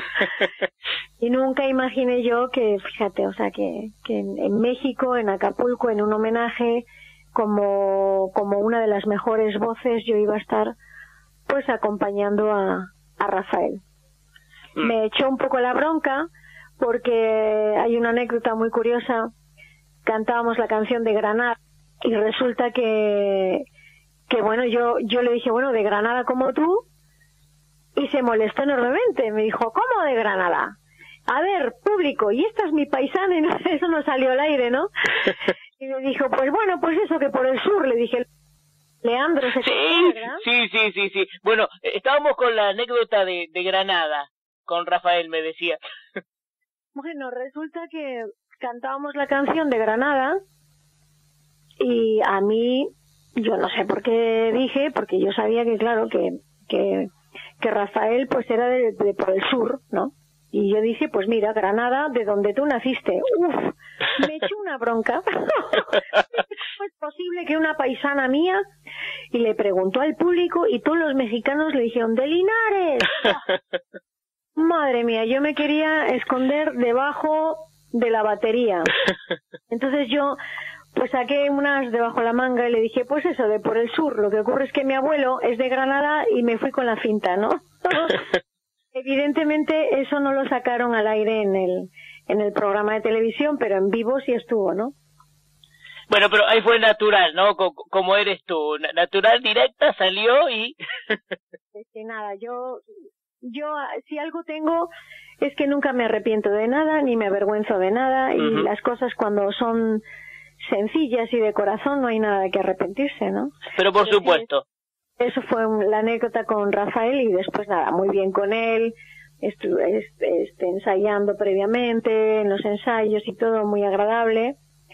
Y nunca imaginé yo que, fíjate, o sea, que en México, en Acapulco, en un homenaje como una de las mejores voces, yo iba a estar pues acompañando a Rafael. Me echó un poco la bronca porque hay una anécdota muy curiosa. Cantábamos la canción de Granada y resulta que bueno, yo le dije, bueno, de Granada como tú, y se molestó enormemente. Me dijo, ¿cómo de Granada? A ver, público, y esta es mi paisana, y no, eso no salió al aire, ¿no? Y me dijo, pues bueno, pues eso que por el sur, le dije, Leandro se sí. Bueno, estábamos con la anécdota de Granada, con Rafael, me decía. Bueno, resulta que cantábamos la canción de Granada y a mí, yo no sé por qué dije, porque yo sabía que claro, que Rafael pues era de por el sur, ¿no? Y yo dije, pues mira, Granada, de donde tú naciste. Uf, me echó una bronca. ¿Cómo es posible que una paisana mía? Y le preguntó al público y todos los mexicanos le dijeron, ¡de Linares! Madre mía, yo me quería esconder debajo de la batería. Entonces yo pues saqué unas debajo la manga y le dije, pues eso, de por el sur. Lo que ocurre es que mi abuelo es de Granada y me fui con la finta, ¿no? Evidentemente eso no lo sacaron al aire en el programa de televisión, pero en vivo sí estuvo, ¿no? Bueno, pero ahí fue natural, ¿no? Como eres tú, natural, directa, salió y... que nada, yo si algo tengo es que nunca me arrepiento de nada, ni me avergüenzo de nada, y las cosas cuando son sencillas y de corazón no hay nada de que arrepentirse, ¿no? Pero por supuesto. Eso fue la anécdota con Rafael y después nada, muy bien con él, estuve ensayando previamente en los ensayos y todo muy agradable,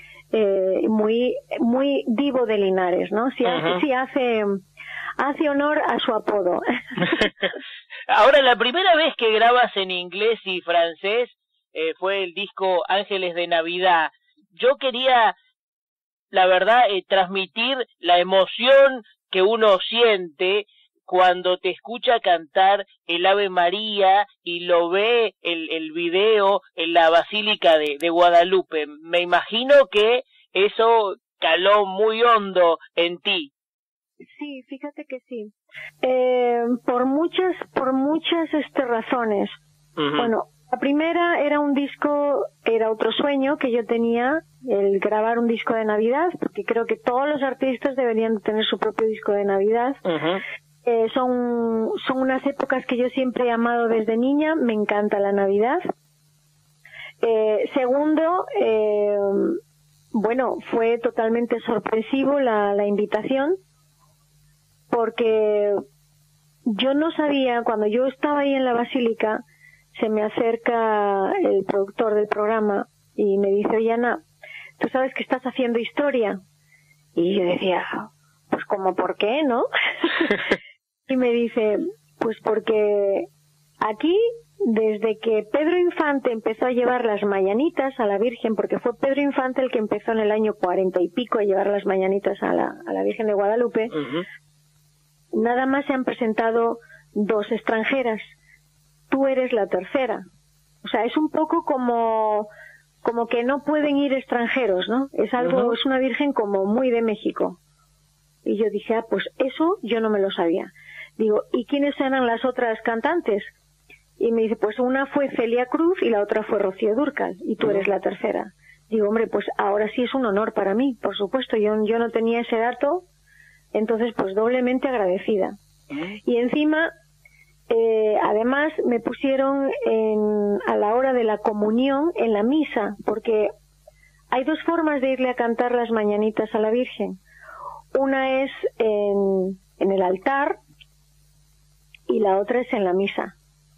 muy divo de Linares, ¿no? Sí hace honor a su apodo. Ahora, la primera vez que grabas en inglés y francés fue el disco Ángeles de Navidad. Yo quería, la verdad, transmitir la emoción que uno siente cuando te escucha cantar el Ave María y lo ve el video en la Basílica de Guadalupe. Me imagino que eso caló muy hondo en ti. Sí, fíjate que sí. Por muchas razones. Bueno, la primera era otro sueño que yo tenía, el grabar un disco de Navidad, porque creo que todos los artistas deberían tener su propio disco de Navidad. Son unas épocas que yo siempre he amado desde niña, me encanta la Navidad. Segundo, bueno, fue totalmente sorpresivo la invitación, porque yo no sabía, cuando yo estaba ahí en la Basílica, se me acerca el productor del programa y me dice, oye Ana, ¿tú sabes que estás haciendo historia? Y yo decía, pues como por qué, ¿no? Y me dice, pues porque aquí, desde que Pedro Infante empezó a llevar las mañanitas a la Virgen, porque fue Pedro Infante el que empezó en el año 40 y pico a llevar las mañanitas a la Virgen de Guadalupe, nada más se han presentado 2 extranjeras. Tú eres la tercera. O sea, es un poco como que no pueden ir extranjeros, ¿no? Es algo, es una virgen como muy de México. Y yo dije, pues eso yo no me lo sabía. Digo, ¿y quiénes eran las otras cantantes? Y me dice, pues una fue Celia Cruz y la otra fue Rocío Dúrcal, y tú eres la tercera. Digo, hombre, pues ahora sí es un honor para mí, por supuesto, yo no tenía ese dato, entonces pues doblemente agradecida. Y encima, además me pusieron a la hora de la comunión en la misa, porque hay 2 formas de irle a cantar las mañanitas a la Virgen. Una es en el altar y la otra es en la misa.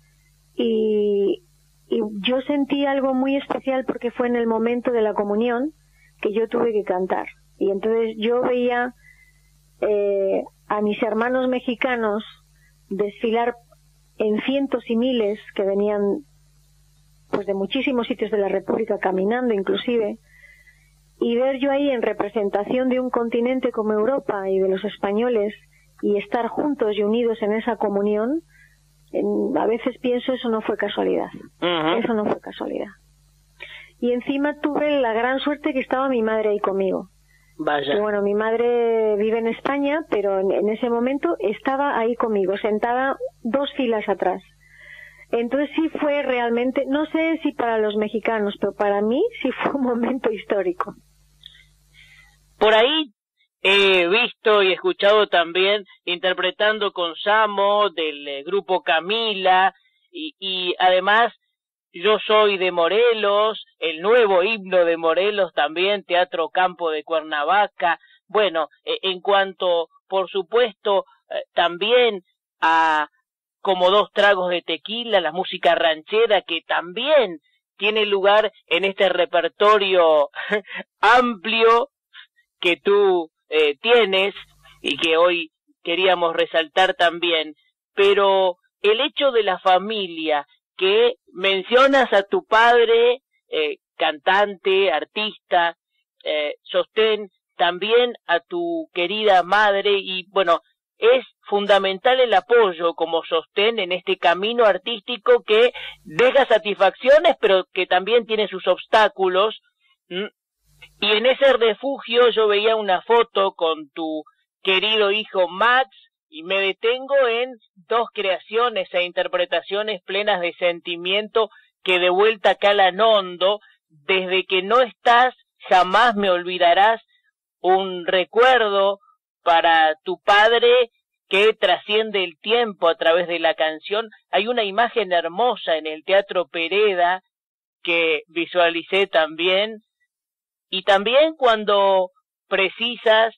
Y yo sentí algo muy especial porque fue en el momento de la comunión que yo tuve que cantar. Y entonces yo veía a mis hermanos mexicanos desfilar en cientos y miles que venían pues de muchísimos sitios de la República caminando inclusive, y ver yo ahí en representación de un continente como Europa y de los españoles y estar juntos y unidos en esa comunión, a veces pienso eso no fue casualidad. Eso no fue casualidad. Y encima tuve la gran suerte que estaba mi madre ahí conmigo. Vaya. Que bueno, mi madre vive en España, pero en ese momento estaba ahí conmigo, sentada 2 filas atrás. Entonces sí fue realmente, no sé si para los mexicanos, pero para mí sí fue un momento histórico. Por ahí he visto y escuchado también interpretando con Samo del grupo Camila y además Yo soy de Morelos, el nuevo himno de Morelos también, Teatro Campo de Cuernavaca. Bueno, en cuanto, por supuesto, también a Como 2 tragos de tequila, la música ranchera que también tiene lugar en este repertorio amplio que tú tienes y que hoy queríamos resaltar también. Pero el hecho de la familia, que mencionas a tu padre, cantante, artista, sostén también a tu querida madre, y bueno, es fundamental el apoyo como sostén en este camino artístico que deja satisfacciones, pero que también tiene sus obstáculos. Y en ese refugio yo veía una foto con tu querido hijo Max, y me detengo en dos creaciones e interpretaciones plenas de sentimiento que de vuelta calan hondo. Desde que no estás, jamás me olvidarás, un recuerdo para tu padre que trasciende el tiempo a través de la canción. Hay una imagen hermosa en el Teatro Pereda que visualicé también, y también cuando precisas,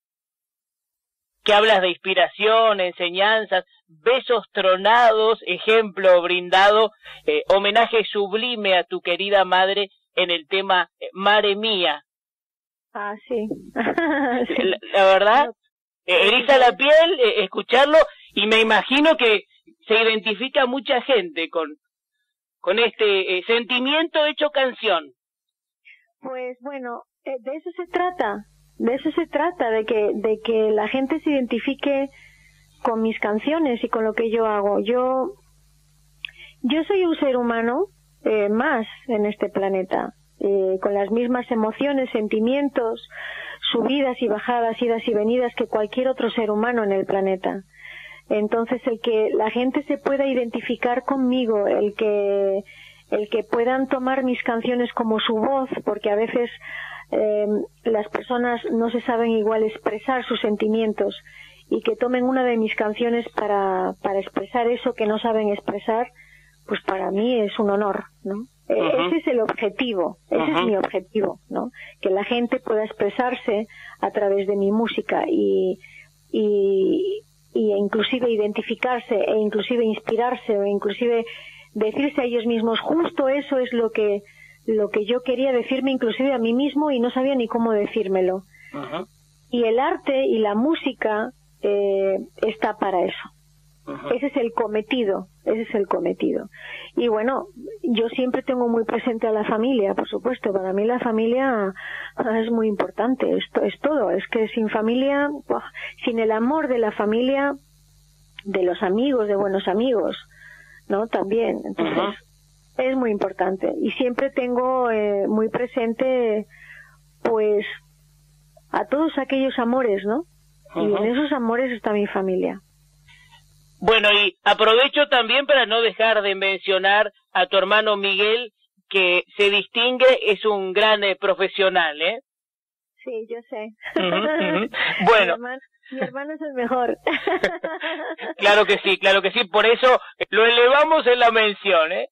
que hablas de inspiración, enseñanzas, besos tronados, ejemplo brindado, homenaje sublime a tu querida madre en el tema Mare Mía. Ah, sí. La verdad, eriza la piel escucharlo, y me imagino que se identifica mucha gente con este sentimiento hecho canción. Pues bueno, de eso se trata. De eso se trata, de que la gente se identifique con mis canciones y con lo que yo hago. Yo soy un ser humano más en este planeta, con las mismas emociones, sentimientos, subidas y bajadas, idas y venidas que cualquier otro ser humano en el planeta. Entonces, el que la gente se pueda identificar conmigo, el que puedan tomar mis canciones como su voz, porque a veces las personas no se saben igual expresar sus sentimientos, y que tomen una de mis canciones para expresar eso que no saben expresar, pues para mí es un honor, ¿no? Ese es el objetivo, ese es mi objetivo, ¿no? Que la gente pueda expresarse a través de mi música y inclusive identificarse, e inclusive inspirarse, o inclusive decirse a ellos mismos, justo eso es lo que yo quería decirme inclusive a mí mismo y no sabía ni cómo decírmelo. Y el arte y la música está para eso. Ese es el cometido, Y bueno, yo siempre tengo muy presente a la familia, por supuesto. Para mí la familia es muy importante, esto es todo. Es que sin familia, sin el amor de la familia, de los amigos, de buenos amigos, ¿no? También. Entonces, es muy importante. Y siempre tengo muy presente, pues, a todos aquellos amores, ¿no? Y en esos amores está mi familia. Bueno, y aprovecho también para no dejar de mencionar a tu hermano Miguel, que se distingue, es un gran profesional, ¿eh? Sí, yo sé. Bueno. Mi hermano es el mejor. Claro que sí, por eso lo elevamos en la mención, ¿eh?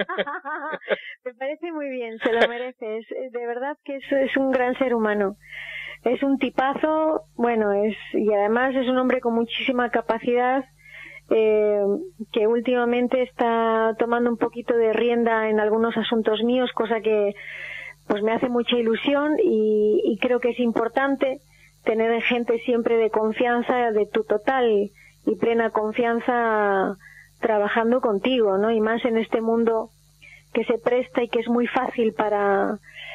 Me parece muy bien, se lo merece. De verdad que es un gran ser humano. Es un tipazo, bueno, y además es un hombre con muchísima capacidad, que últimamente está tomando un poquito de rienda en algunos asuntos míos, cosa que pues me hace mucha ilusión, y creo que es importante tener gente siempre de confianza, de tu total y plena confianza, trabajando contigo, ¿no? Y más en este mundo que se presta y que es muy fácil para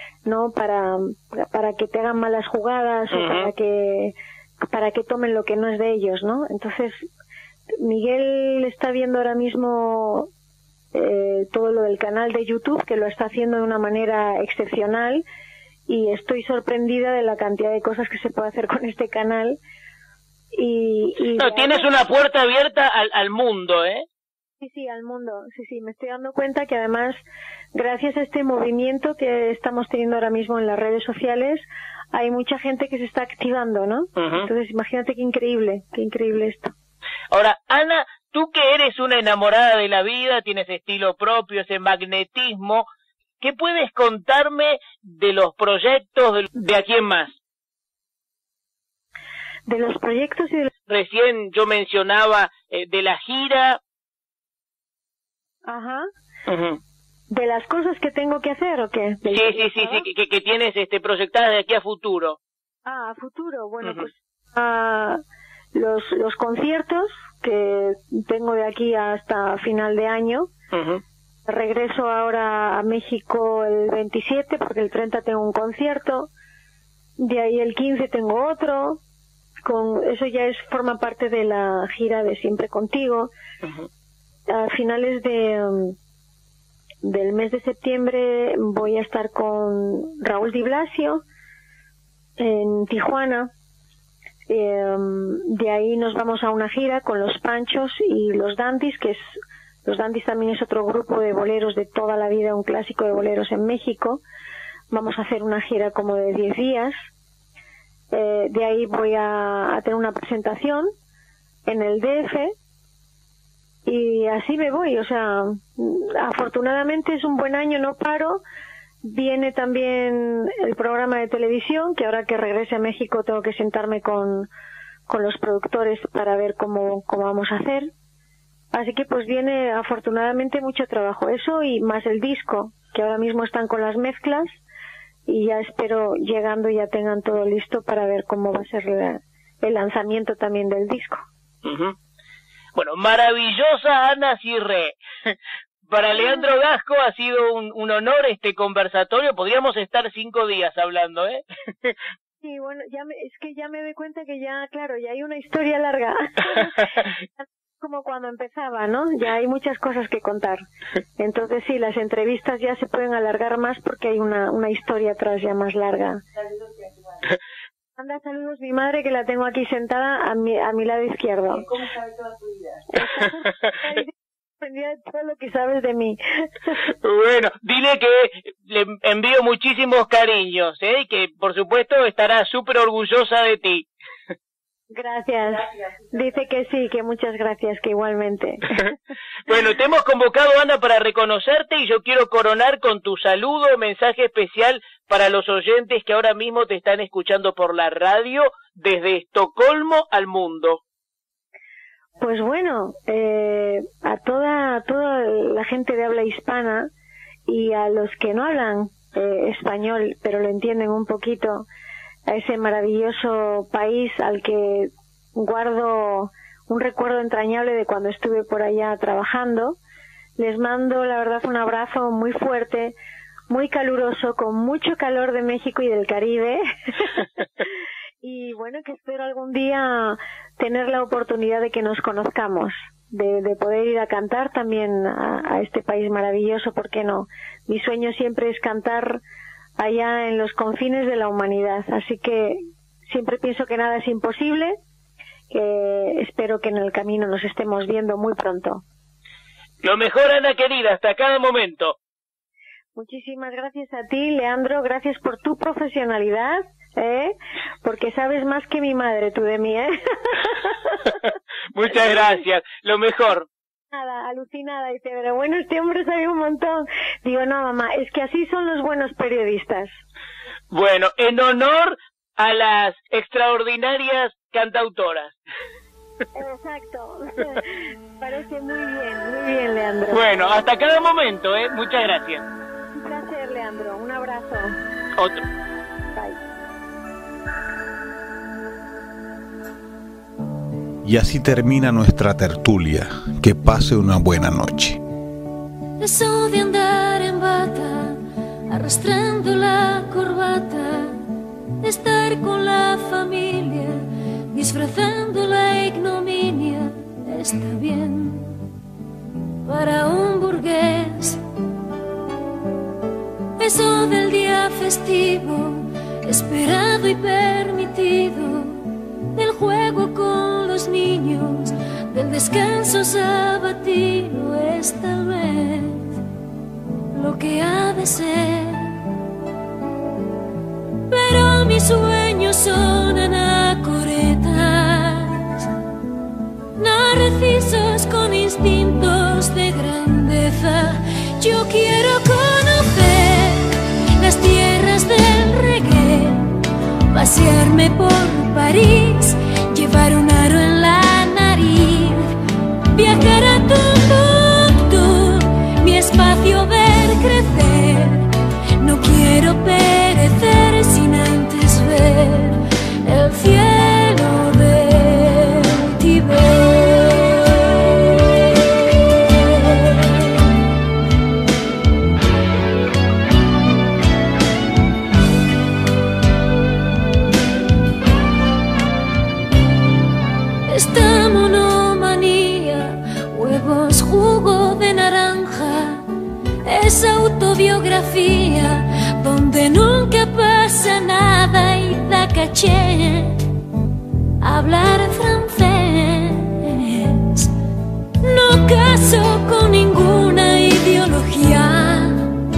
que te hagan malas jugadas, o para que tomen lo que no es de ellos, ¿no? Entonces, Miguel está viendo ahora mismo todo lo del canal de YouTube, que lo está haciendo de una manera excepcional, y estoy sorprendida de la cantidad de cosas que se puede hacer con este canal. No, tienes una puerta abierta al mundo, ¿eh? Sí, al mundo. Sí, me estoy dando cuenta que además, gracias a este movimiento que estamos teniendo ahora mismo en las redes sociales, hay mucha gente que se está activando, ¿no? Entonces, imagínate qué increíble esto. Ahora, Ana, tú que eres una enamorada de la vida, tienes estilo propio, ese magnetismo, ¿qué puedes contarme de los proyectos de aquí en más? De los proyectos y de... Recién yo mencionaba de la gira. Ajá. ¿De las cosas que tengo que hacer o qué? Sí, que tienes proyectadas de aquí a futuro. Ah, a futuro. Bueno, pues los conciertos que tengo de aquí hasta final de año, regreso ahora a México el 27 porque el 30 tengo un concierto, de ahí el 15 tengo otro, eso ya forma parte de la gira de Siempre Contigo. A finales del mes de septiembre voy a estar con Raúl Di Blasio en Tijuana. De ahí nos vamos a una gira con Los Panchos y Los Dandis, Los Dandis también es otro grupo de boleros de toda la vida, un clásico de boleros en México. Vamos a hacer una gira como de 10 días. De ahí voy a tener una presentación en el DF y así me voy. O sea, afortunadamente es un buen año, no paro. Viene también el programa de televisión, que ahora que regrese a México tengo que sentarme con los productores para ver cómo vamos a hacer. Así que pues viene afortunadamente mucho trabajo, eso y más el disco, que ahora mismo están con las mezclas y ya espero llegando ya tengan todo listo para ver cómo va a ser el lanzamiento también del disco. Bueno, maravillosa Ana Cirré. Para Leandro Gasco ha sido un honor este conversatorio. Podríamos estar 5 días hablando, ¿eh? Sí, bueno, es que ya me doy cuenta que ya, claro, ya hay una historia larga. Como cuando empezaba, ¿no? Ya hay muchas cosas que contar. Entonces sí, las entrevistas ya se pueden alargar más porque hay una historia atrás ya más larga. Manda saludos mi madre, que la tengo aquí sentada a mi lado izquierdo. ¿Cómo sabe toda tu vida? Aprendí de todo lo que sabes de mí. Bueno, dile que le envío muchísimos cariños, ¿eh? Y que por supuesto estará súper orgullosa de ti. Gracias. Dice que sí, que muchas gracias, que igualmente. Bueno, te hemos convocado, Ana, para reconocerte y yo quiero coronar con tu saludo, mensaje especial para los oyentes que ahora mismo te están escuchando por la radio desde Estocolmo al mundo. Pues bueno, a toda la gente de habla hispana y a los que no hablan español, pero lo entienden un poquito, a ese maravilloso país al que guardo un recuerdo entrañable de cuando estuve por allá trabajando. Les mando, la verdad, un abrazo muy fuerte, muy caluroso, con mucho calor de México y del Caribe. Y bueno, que espero algún día tener la oportunidad de que nos conozcamos, de poder ir a cantar también a este país maravilloso, ¿por qué no? Mi sueño siempre es cantar allá en los confines de la humanidad, así que siempre pienso que nada es imposible, que espero que en el camino nos estemos viendo muy pronto. Lo mejor, Ana querida, hasta cada momento. Muchísimas gracias a ti, Leandro, gracias por tu profesionalidad, porque sabes más que mi madre tú de mí, Muchas gracias, lo mejor. Nada, alucinada, dice, pero bueno, este hombre sabe un montón. Digo, no, mamá, es que así son los buenos periodistas. Bueno, en honor a las extraordinarias cantautoras. Exacto. Parece muy bien, Leandro. Bueno, hasta cada momento, muchas gracias. Un placer, Leandro, un abrazo. Otro. Bye. Y así termina nuestra tertulia. Que pase una buena noche. Eso de andar en bata, arrastrando la corbata, de estar con la familia, disfrazando la ignominia, está bien para un burgués. Eso del día festivo, esperado y permitido, del juego con los niños, del descanso sabatino, es tal vez lo que ha de ser. Pero mis sueños son anacoretas, narcisos con instintos de grandeza. Yo quiero conocer las tierras del reggae, pasearme por París, llevar un aro en la nariz, viajar a Tumbuktu, mi espacio ver crecer. No quiero perecer sin antes ver el cielo del Tíbet. monomanía, huevos, jugo de naranja, esa autobiografía donde nunca pasa nada y da caché hablar francés. No caso con ninguna ideología,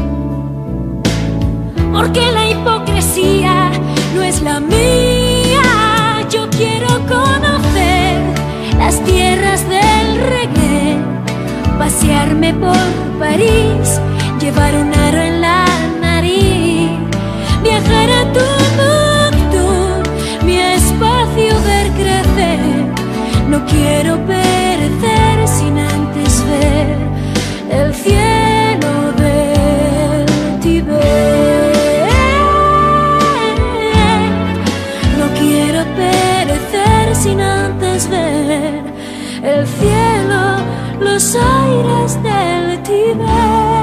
porque la hipocresía no es la mía. Yo quiero conocer las tierras del reggae, pasearme por París, llevar un aro en la nariz, viajar a Tombuctú, mi espacio ver crecer. No quiero perecer sin antes ver el cielo del Tíbet. No quiero perecer sin antes ver el cielo, los aires del Tíbet.